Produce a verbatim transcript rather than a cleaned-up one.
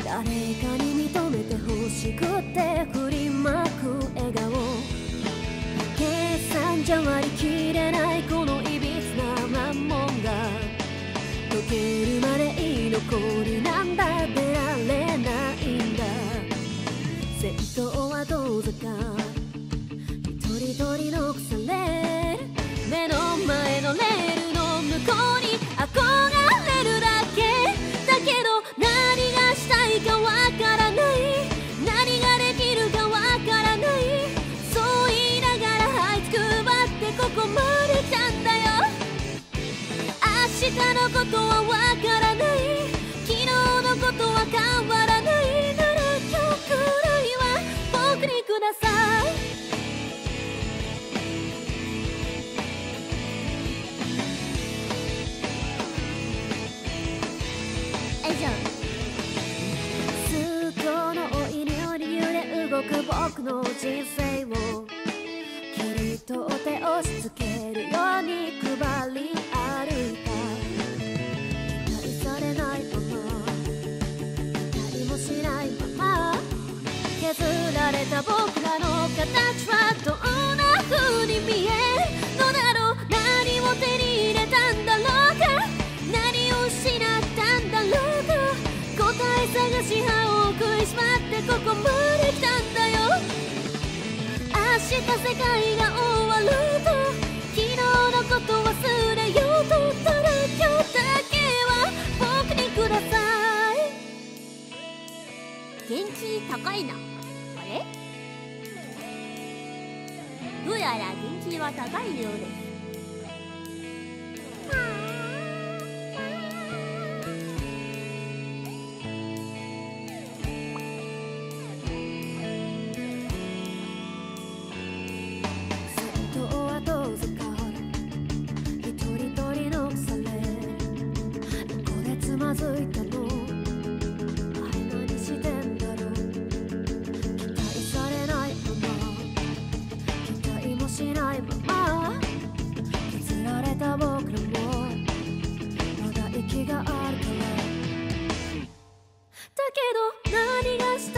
誰かに認めて欲しくて振りまく笑顔、計算じゃ割り切れないこのいびつな難問が解けるまで居残りなんだ、出られないんだ。先頭はどうぞか一人一人の腐れ目の前のレールの向こうに憧れるだけだけど、何がしたいかわからない、何ができるかわからない、そう言いながら這いつくばってここまで来たんだよ。明日のことはわからない、昨日のことは変わらない、なら今日くらいは僕にください。動く僕の人生を切り取って押し付けるように配り歩いた。期待されないまま期待もしないまま削られた僕らの形はどんな風に見えるのだろう。何を手に入れたんだろうか、何を失ったんだろうか、答え探し歯を食いしばってここまで来たんだよ。明日世界が終わると昨日のこと忘れようと、ただ今日だけは僕にください。元気高いな。あれ、どうやら元気は高いようです。つまずいたのあれ何してんだろう、期待されないまま期待もしないまま削られた僕らもまだ息があるから、だけど何がした